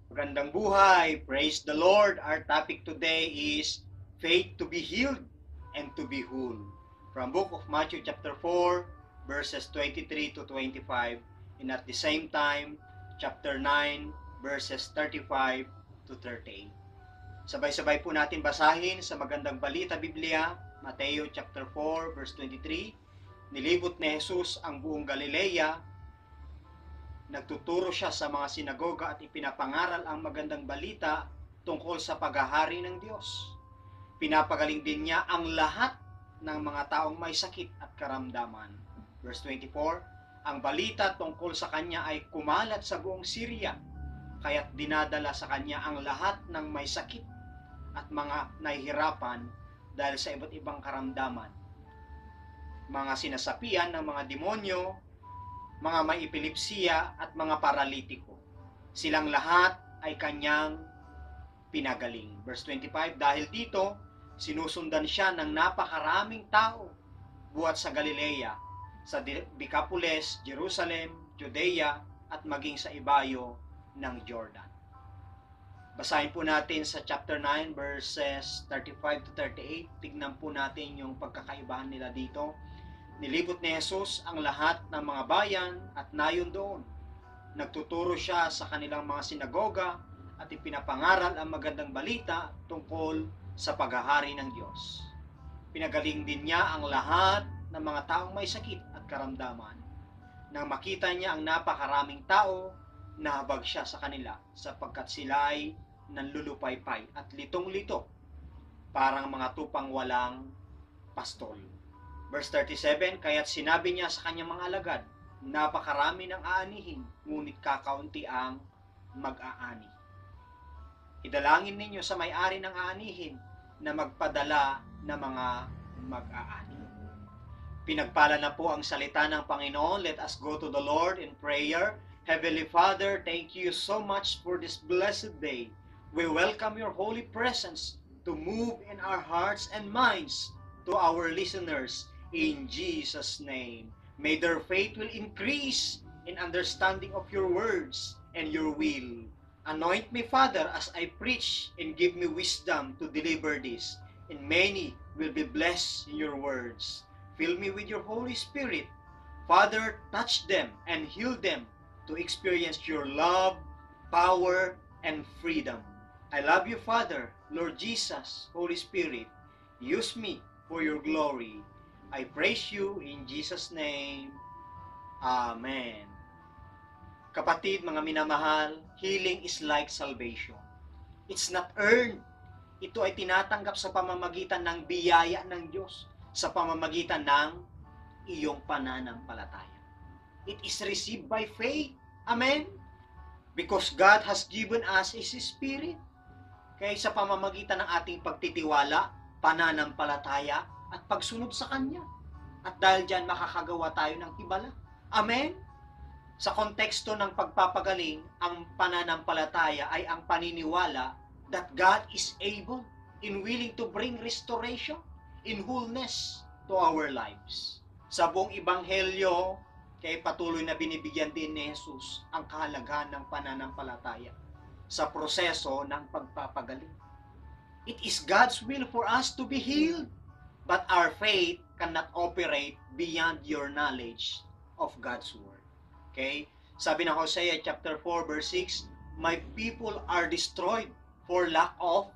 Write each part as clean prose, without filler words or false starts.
Magandang buhay. Praise the Lord. Our topic today is faith to be healed and to be whole. From book of Matthew chapter 4 verses 23 to 25 and at the same time chapter 9 verses 35 to 38. Sabay-sabay po natin basahin sa Magandang Balita Biblia, Mateo chapter 4 verse 23. Nilibot ni Jesus ang buong Galilea. Nagtuturo siya sa mga sinagoga at ipinapangaral ang magandang balita tungkol sa paghahari ng Diyos. Pinapagaling din niya ang lahat ng mga taong may sakit at karamdaman. Verse 24, ang balita tungkol sa kanya ay kumalat sa buong Syria, kaya't dinadala sa kanya ang lahat ng may sakit at mga nahihirapan dahil sa iba't ibang karamdaman. Mga sinasapian ng mga demonyo, mga may epilepsiya at mga paralitiko. Silang lahat ay kanyang pinagaling. Verse 25, dahil dito, sinusundan siya ng napakaraming tao buhat sa Galilea, sa Decapolis, Jerusalem, Judea, at maging sa ibayo ng Jordan. Basahin po natin sa chapter 9 verses 35 to 38. Tignan po natin yung pagkakaibahan nila dito. Nilibot ni Jesus ang lahat ng mga bayan at nayon doon. Nagtuturo siya sa kanilang mga sinagoga at ipinapangaral ang magandang balita tungkol sa paghahari ng Diyos. Pinagaling din niya ang lahat ng mga taong may sakit at karamdaman. Nang makita niya ang napakaraming tao, nahabag siya sa kanila sapagkat sila ay nanlulupaypay at litong-lito, parang mga tupang walang pastol. Verse 37, kaya't sinabi niya sa kanyang mga alagad, napakarami ng aanihin, ngunit kakaunti ang mag-aani. Idalangin ninyo sa may-ari ng aanihin na magpadala ng mga mag-aani. Pinagpala na po ang salita ng Panginoon. Let us go to the Lord in prayer. Heavenly Father, thank you so much for this blessed day. We welcome your holy presence to move in our hearts and minds to our listeners. In Jesus' name, may their faith will increase in understanding of your words and your will. Anoint me, Father, as I preach and give me wisdom to deliver this, and many will be blessed in your words. Fill me with your Holy Spirit. Father, touch them and heal them to experience your love, power, and freedom. I love you, Father, Lord Jesus, Holy Spirit. Use me for your glory. I praise you in Jesus' name. Amen. Kapatid, mga minamahal, healing is like salvation. It's not earned. Ito ay tinatanggap sa pamamagitan ng biyaya ng Diyos, sa pamamagitan ng iyong pananampalataya. It is received by faith. Amen? Because God has given us His Spirit. Kaya sa pamamagitan ng ating pagtitiwala, pananampalataya, at pagsunod sa Kanya. At dahil dyan, makakagawa tayo ng hibala. Amen? Sa konteksto ng pagpapagaling, ang pananampalataya ay ang paniniwala that God is able and willing to bring restoration in wholeness to our lives. Sa buong Ebanghelyo, kaya patuloy na binibigyan din ni Jesus ang kahalagahan ng pananampalataya sa proseso ng pagpapagaling. It is God's will for us to be healed, but our faith cannot operate beyond your knowledge of God's Word. Okay? Sabi ng Hosea chapter 4 verse 6, my people are destroyed for lack of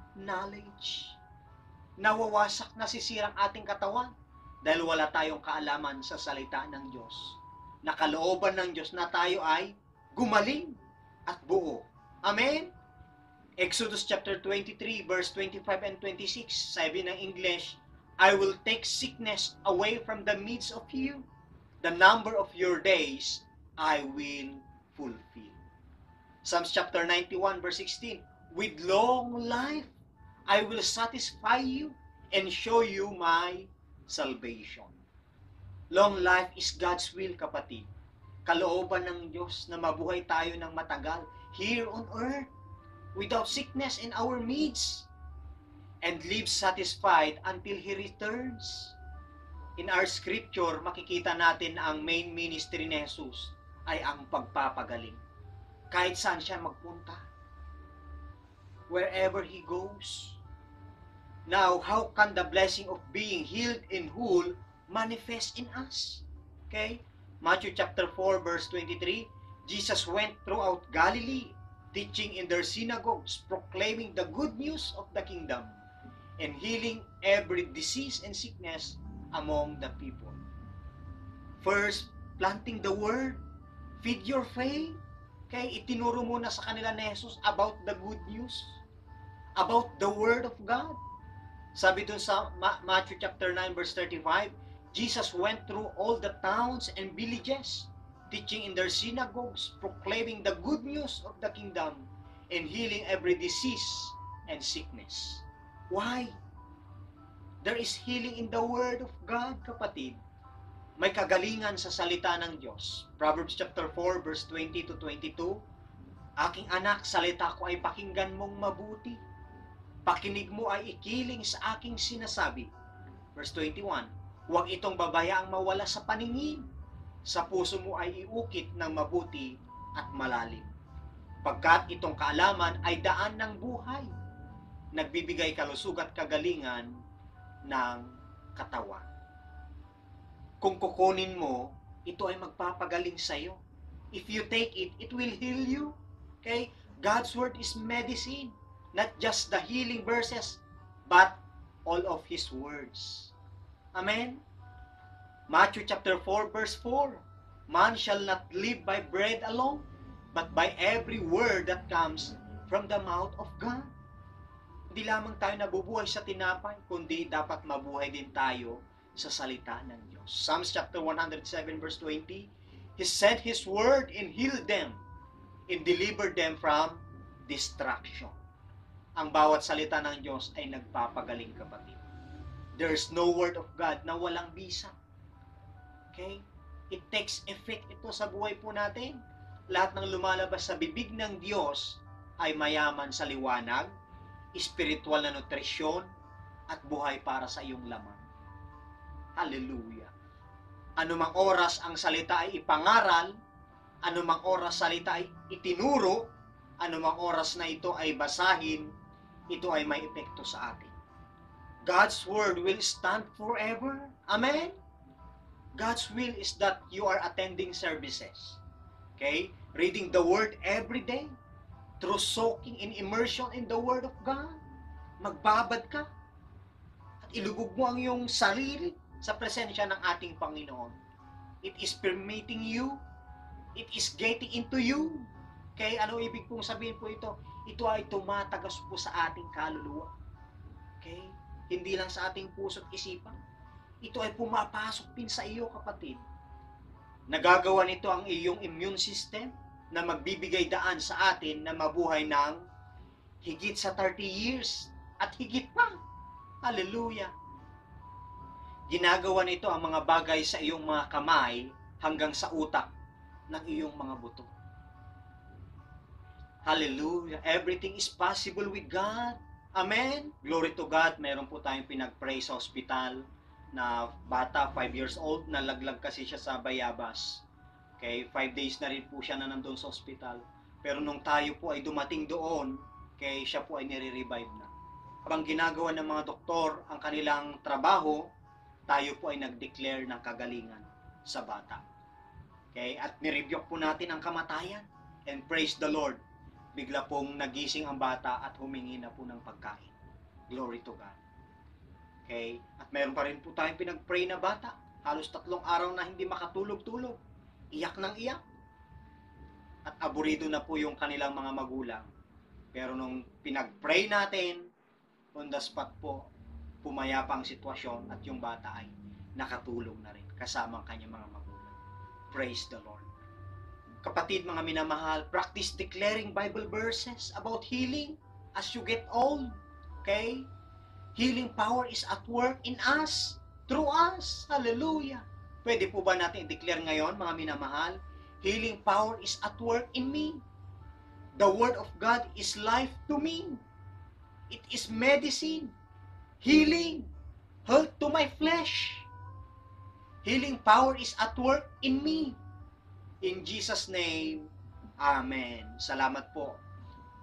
knowledge. Nawawasak, nasisirang ating katawan dahil wala tayong kaalaman sa salita ng Diyos. Nakalooban ng Diyos na tayo ay gumaling at buo. Amen? Exodus chapter 23 verse 25 and 26, sabi ng English, I will take sickness away from the midst of you. The number of your days I will fulfill. Psalms chapter 91 verse 16, with long life I will satisfy you and show you my salvation. Long life is God's will, kapatid. Kalooban ng Diyos na mabuhay tayo ng matagal here on earth without sickness in our midst and live satisfied until He returns. In our scripture, makikita natin na ang main ministry ni Jesus ay ang pagpapagaling. Kahit saan siya magpunta, wherever He goes. Now, how can the blessing of being healed and whole manifest in us? Okay? Matthew chapter 4 verse 23, Jesus went throughout Galilee, teaching in their synagogues, proclaiming the good news of the kingdom, and healing every disease and sickness among the people. First, planting the word. Feed your faith. Okay? Itinuro muna sa kanila ni Jesus about the good news, about the word of God. Sabi dun sa Matthew chapter 9 verse 35, Jesus went through all the towns and villages, teaching in their synagogues, proclaiming the good news of the kingdom, and healing every disease and sickness. Why? There is healing in the Word of God, kapatid. May kagalingan sa salita ng Diyos. Proverbs chapter 4 verse 20 to 22, aking anak, salita ko ay pakinggan mong mabuti. Pakinig mo ay ikiling sa aking sinasabi. Verse 21, huwag itong babayaang mawala sa paningin. Sa puso mo ay iukit ng mabuti at malalim. Pagkat itong kaalaman ay daan ng buhay. Nagbibigay kalusug at kagalingan ng katawan. Kung kukunin mo, ito ay magpapagaling sa iyo. If you take it, it will heal you. Okay? God's word is medicine. Not just the healing verses, but all of His words. Amen? Matthew chapter 4 verse 4, man shall not live by bread alone, but by every word that comes from the mouth of God. Hindi lamang tayo nabubuhay sa tinapay, kundi dapat mabuhay din tayo sa salita ng Diyos. Psalms chapter 107 verse 20, He sent His word and healed them and delivered them from destruction. Ang bawat salita ng Diyos ay nagpapagaling, kapatid. There's no word of God na walang bisa. Okay? It takes effect ito sa buhay po natin. Lahat ng lumalabas sa bibig ng Diyos ay mayaman sa liwanag, espiritual na nutrisyon, at buhay para sa iyong laman. Hallelujah. Anumang oras ang salita ay ipangaral, anumang oras salita ay itinuro, anumang oras na ito ay basahin, ito ay may epekto sa atin. God's word will stand forever. Amen? God's will is that you are attending services. Okay? Reading the word every day. Through soaking in immersion in the word of God. Magbabad ka. At ilubog mo ang iyong sarili sa presensya ng ating Panginoon. It is permeating you. It is getting into you. Okay? Ano ibig pong sabihin po ito? Ito ay tumatagas po sa ating kaluluwa. Okay? Hindi lang sa ating puso at isipan. Ito ay pumapasok din sa iyo, kapatid. Nagagawa nito ang iyong immune system na magbibigay daan sa atin na mabuhay ng higit sa 30 years at higit pa. Hallelujah. Ginagawa nito ang mga bagay sa iyong mga kamay hanggang sa utak ng iyong mga buto. Hallelujah. Everything is possible with God. Amen? Glory to God. Meron po tayong pinag-pray sa hospital na bata, 5 years old, nalaglag kasi siya sa bayabas. Okay, 5 days na rin po siya na nandun sa hospital. Pero nung tayo po ay dumating doon, okay, siya po ay nire-revive na. Habang ginagawa ng mga doktor ang kanilang trabaho, tayo po ay nag-declare ng kagalingan sa bata. Okay, at nirebuke po natin ang kamatayan. And praise the Lord, bigla pong nagising ang bata at humingi na po ng pagkain. Glory to God. Okay? At meron pa rin po tayong pinag-pray na bata. Halos 3 araw na hindi makatulog-tulog. Iyak ng iyak. At aburido na po yung kanilang mga magulang. Pero nung pinag-pray natin, on the spot po, pumayapa ang sitwasyon at yung bata ay nakatulog na rin kasama ang kanyang mga magulang. Praise the Lord. Kapatid, mga minamahal, practice declaring Bible verses about healing as you get old. Okay? Healing power is at work in us, through us. Hallelujah. Pwede po ba natin i-declare ngayon, mga minamahal? Healing power is at work in me. The Word of God is life to me. It is medicine, healing, health to my flesh. Healing power is at work in me. In Jesus' name, Amen. Salamat po.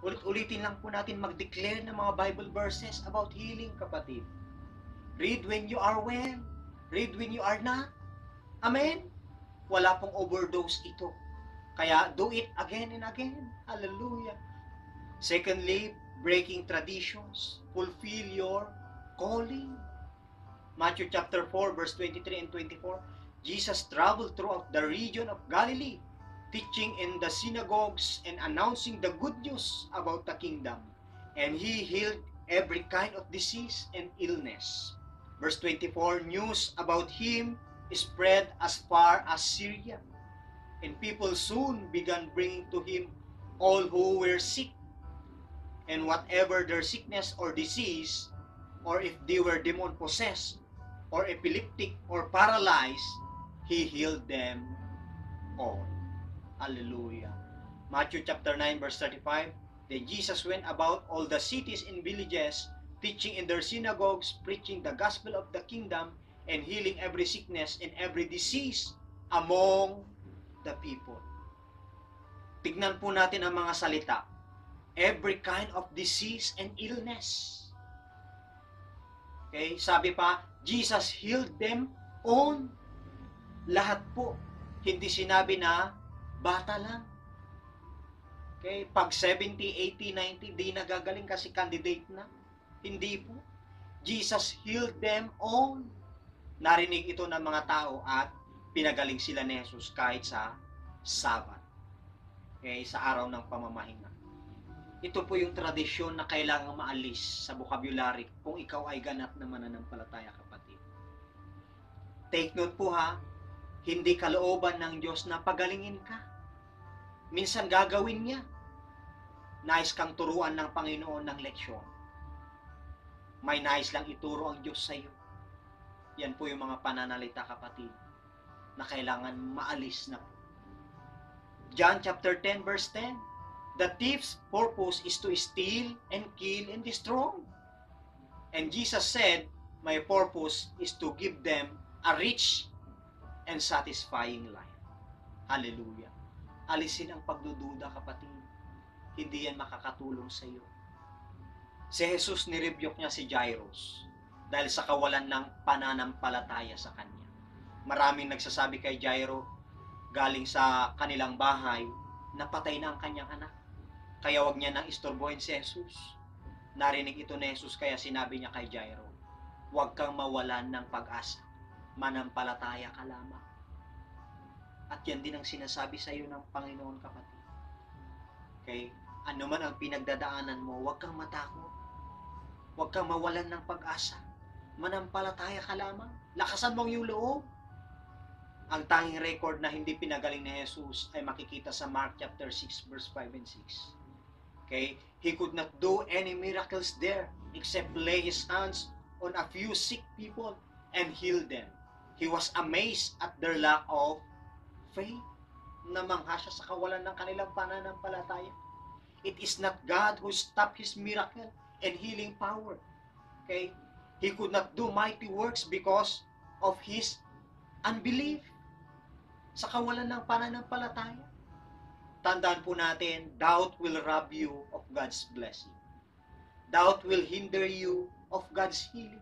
Ulit-ulitin lang po natin mag-declare ng mga Bible verses about healing, kapatid. Read when you are well. Read when you are not. Amen? Wala pong overdose ito. Kaya do it again and again. Hallelujah. Secondly, breaking traditions. Fulfill your calling. Matthew chapter 4, verse 23 and 24. Jesus traveled throughout the region of Galilee, teaching in the synagogues and announcing the good news about the kingdom. And he healed every kind of disease and illness. Verse 24, news about him spread as far as Syria. And people soon began bringing to him all who were sick. And whatever their sickness or disease, or if they were demon-possessed, or epileptic, or paralyzed, he healed them all. Hallelujah. Matthew chapter 9, verse 35. Then Jesus went about all the cities and villages, teaching in their synagogues, preaching the gospel of the kingdom, and healing every sickness and every disease among the people. Tignan po natin ang mga salita. Every kind of disease and illness. Okay, sabi pa, Jesus healed them all. Lahat po. Hindi sinabi na bata lang. Okay, pag 70, 80, 90, di nagagaling kasi candidate na. Hindi po. Jesus healed them all. Narinig ito ng mga tao at pinagaling sila ni Jesus kahit sa Sabat. Okay, sa araw ng pamamahinga. Ito po yung tradisyon na kailangang maalis sa vocabulary kung ikaw ay ganap na mananampalataya, kapatid. Take note po ha, hindi kalooban ng Diyos na pagalingin ka. Minsan gagawin niya. Nais kang turuan ng Panginoon ng leksyon. May nais lang ituro ang Diyos sa iyo. Yan po yung mga pananalita, kapatid, na kailangan maalis na. John chapter 10, verse 10. The thief's purpose is to steal and kill and destroy. And Jesus said, my purpose is to give them a rich and satisfying life. Hallelujah. Alisin ang pagdududa, kapatid. Hindi yan makakatulong sa iyo. Si Jesus, nirebuke niya si Jairus dahil sa kawalan ng pananampalataya sa kanya. Maraming nagsasabi kay Jairo, galing sa kanilang bahay, napatay na ang kanyang anak. Kaya wag niya nang istorbohin si Jesus. Narinig ito ni Jesus, kaya sinabi niya kay Jairo, huwag kang mawalan ng pag-asa. Manampalataya ka lamang. At yan din ang sinasabi sa iyo ng Panginoon, kapatid. Okay? Ano man ang pinagdadaanan mo, huwag kang matakot. Huwag kang mawalan ng pag-asa. Manampalataya ka lamang. Lakasan mo yung loob. Ang tanging record na hindi pinagaling ni Jesus ay makikita sa Mark chapter 6, verse 5 and 6. Okay? He could not do any miracles there except lay his hands on a few sick people and heal them. He was amazed at their lack of faith. Namangha siya sa kawalan ng kanilang pananampalataya. It is not God who stopped his miracle and healing power. Okay? He could not do mighty works because of his unbelief. Sa kawalan ng pananampalataya. Tandaan po natin, doubt will rob you of God's blessing. Doubt will hinder you of God's healing.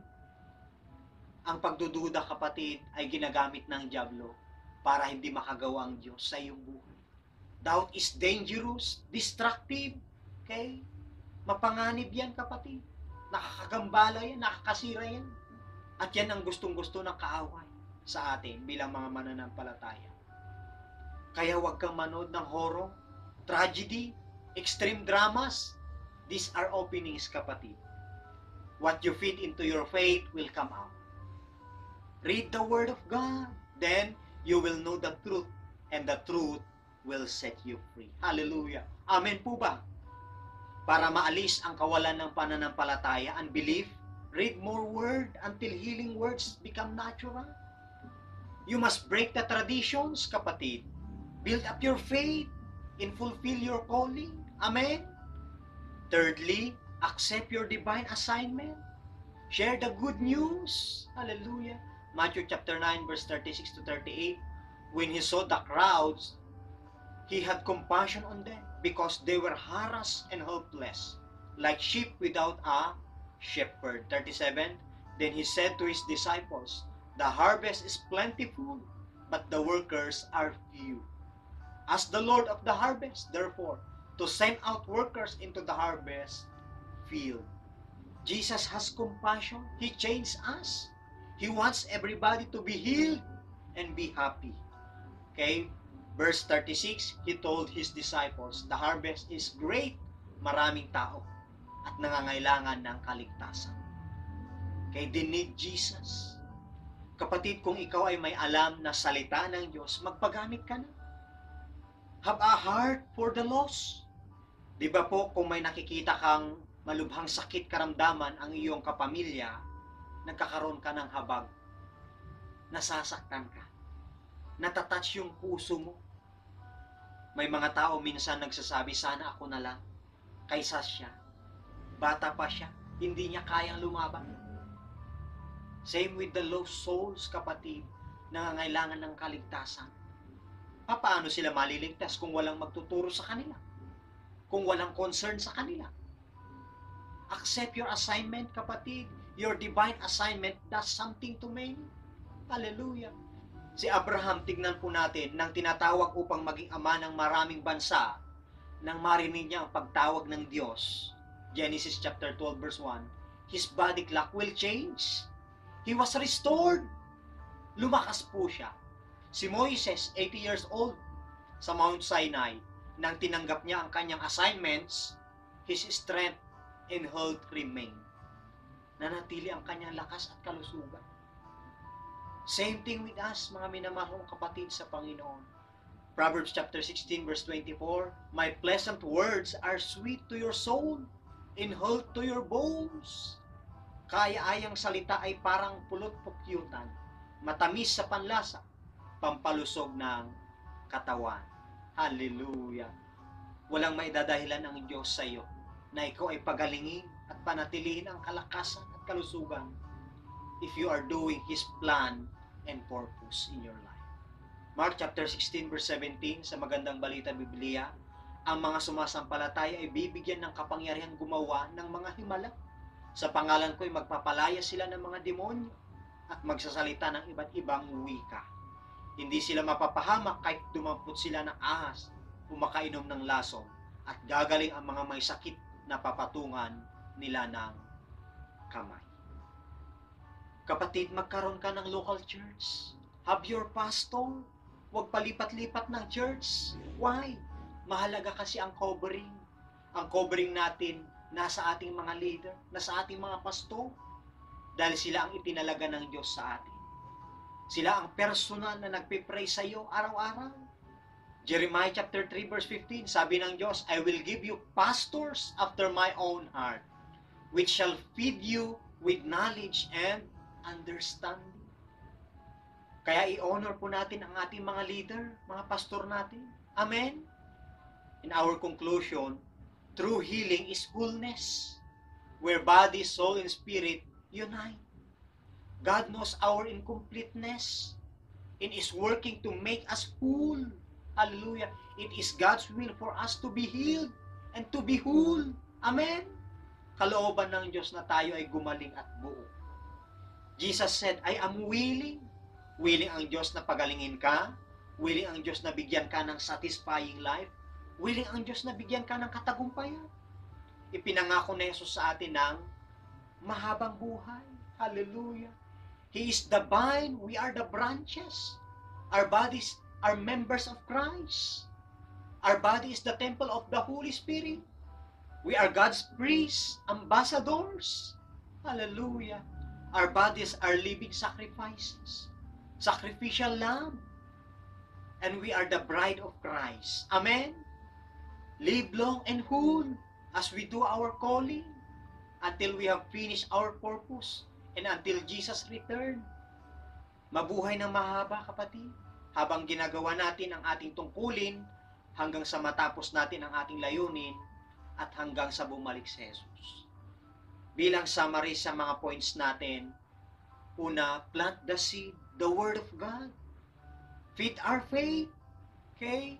Ang pagdududa, kapatid, ay ginagamit ng dyablo para hindi makagawa ang Diyos sa iyong buhay. Doubt is dangerous, destructive. Okay? Mapanganib yan, kapatid. Nakakagambala yan, nakakasira yan. At yan ang gustong-gusto ng kaaway sa atin bilang mga mananampalataya. Kaya huwag kang manood ng horror, tragedy, extreme dramas. These are openings, kapatid. What you feed into your faith will come out. Read the Word of God. Then, you will know the truth. And the truth will set you free. Hallelujah. Amen po ba? Para maalis ang kawalan ng pananampalataya, unbelief, read more Word until healing words become natural. You must break the traditions, kapatid. Build up your faith and fulfill your calling. Amen? Thirdly, accept your divine assignment. Share the good news. Hallelujah. Matthew chapter 9, verse 36 to 38. When he saw the crowds, He had compassion on them because they were harassed and helpless, like sheep without a shepherd. 37, then he said to his disciples, the harvest is plentiful, but the workers are few. Ask the Lord of the harvest, therefore, to send out workers into the harvest field. Jesus has compassion. He changed us. He wants everybody to be healed and be happy. Okay? Verse 36, he told his disciples, the harvest is great, maraming tao, at nangangailangan ng kaligtasan. Okay? They need Jesus. Kapatid, kung ikaw ay may alam na salita ng Diyos, magpagamit ka na. Have a heart for the lost. Di ba po, kung may nakikita kang malubhang sakit karamdaman ang iyong kapamilya, nagkakaroon ka ng habag, nasasaktan ka, natatouch yung puso mo. May mga tao minsan nagsasabi, sana ako na lang, kaysa siya. Bata pa siya, hindi niya kayang lumaban. Same with the lost souls, kapatid, nangangailangan ng kaligtasan. Paano sila maliligtas kung walang magtuturo sa kanila? Kung walang concern sa kanila? Accept your assignment, kapatid. Your divine assignment does something to many. Hallelujah. Si Abraham, tignan po natin, nang tinatawag upang maging ama ng maraming bansa, nang marinig niya ang pagtawag ng Diyos, Genesis chapter 12 verse 1, his body clock will change. He was restored. Lumakas po siya. Si Moises, 80 years old, sa Mount Sinai, nang tinanggap niya ang kanyang assignments, his strength and health remain. Nanatili ang kanyang lakas at kalusugan. Same thing with us, mga minamahal kapatid sa Panginoon. Proverbs chapter 16 verse 24, my pleasant words are sweet to your soul, and health to your bones. Kaya-ayang salita ay parang pulot-pukyutan, matamis sa panlasa, pampalusog ng katawan. Hallelujah! Walang maidadahilan ang Diyos sa iyo na ikaw ay pagalingin at panatilihin ang kalakasan at kalusugan if you are doing His plan and purpose in your life. Mark chapter 16 verse 17, sa magandang balita Biblia, ang mga sumasampalataya ay bibigyan ng kapangyarihang gumawa ng mga himala. Sa pangalan ko ay magpapalaya sila ng mga demonyo at magsasalita ng iba't ibang wika. Hindi sila mapapahamak kahit dumampot sila ng ahas, umakainom ng lason, at gagaling ang mga may sakit na papatungan nila ng kamay. Kapatid, magkaroon ka ng local church. Have your pastor. Huwag palipat-lipat ng church. Why? Mahalaga kasi ang covering. Ang covering natin nasa ating mga leader, nasa ating mga pastor. Dahil sila ang itinalaga ng Diyos sa atin. Sila ang personal na nagpipray sa iyo araw-araw. Jeremiah chapter 3 verse 15, sabi ng Diyos, I will give you pastors after my own heart, which shall feed you with knowledge and understanding. Kaya i-honor po natin ang ating mga leader, mga pastor natin. Amen? In our conclusion, true healing is wholeness, where body, soul, and spirit unite. God knows our incompleteness and is working to make us whole. Hallelujah. It is God's will for us to be healed and to be whole. Amen? Kalooban ng Diyos na tayo ay gumaling at buo. Jesus said, I am willing. Willing ang Diyos na pagalingin ka. Willing ang Diyos na bigyan ka ng satisfying life. Willing ang Diyos na bigyan ka ng katagumpayan. Ipinangako na Jesus sa atin ng mahabang buhay. Hallelujah. He is the vine, we are the branches. Our bodies are members of Christ. Our body is the temple of the Holy Spirit. We are God's priests, ambassadors. Hallelujah. Our bodies are living sacrifices, sacrificial lamb. And we are the bride of Christ. Amen? Live long and whole as we do our calling until we have finished our purpose and until Jesus return. Mabuhay ng mahaba, kapatid, habang ginagawa natin ang ating tungkulin hanggang sa matapos natin ang ating layunin at hanggang sa bumalik si Jesus. Bilang summary sa mga points natin, una, plant the seed, the Word of God. Feed our faith. Okay?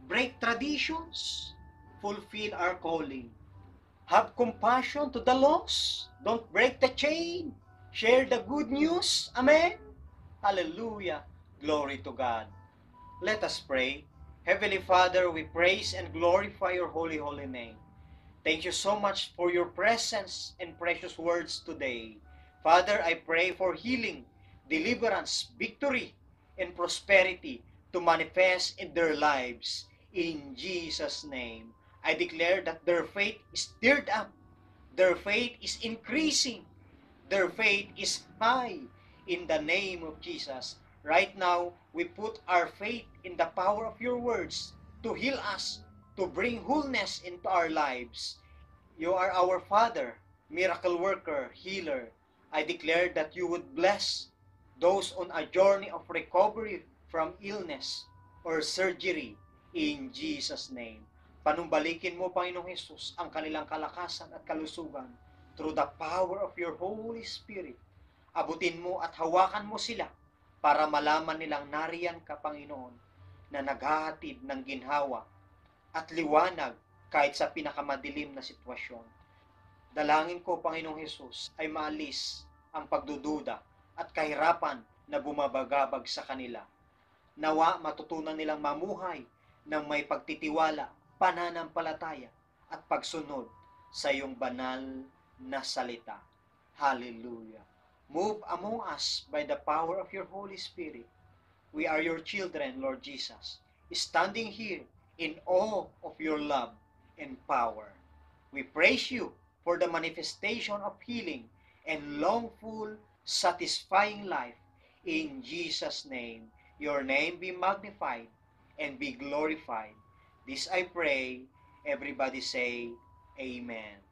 break traditions, fulfill our calling. Have compassion to the lost. Don't break the chain. Share the good news. Amen. Hallelujah. Glory to God. Let us pray. Heavenly Father, we praise and glorify your holy name. Thank you so much for your presence and precious words today. Father, I pray for healing, deliverance, victory, and prosperity to manifest in their lives. In Jesus' name, I declare that their faith is stirred up, their faith is increasing, their faith is high in the name of Jesus. Right now, we put our faith in the power of your words to heal us, to bring wholeness into our lives. You are our Father, miracle worker, healer. I declare that you would bless those on a journey of recovery from illness or surgery in Jesus' name. Panumbalikin mo, Panginoong Jesus, ang kanilang kalakasan at kalusugan through the power of your Holy Spirit. Abutin mo at hawakan mo sila para malaman nilang nariyan ka, Panginoon, na naghahatid ng ginhawa at liwanag kahit sa pinakamadilim na sitwasyon. Dalangin ko, Panginoong Hesus, ay maalis ang pagdududa at kahirapan na bumabagabag sa kanila. Nawa matutunan nilang mamuhay ng may pagtitiwala, pananampalataya at pagsunod sa iyong banal na salita. Hallelujah. Move among us by the power of your Holy Spirit. We are your children, Lord Jesus, standing here in awe of your love and power. We praise you for the manifestation of healing and longful, satisfying life. In Jesus' name, your name be magnified and be glorified. This I pray. Everybody say, Amen.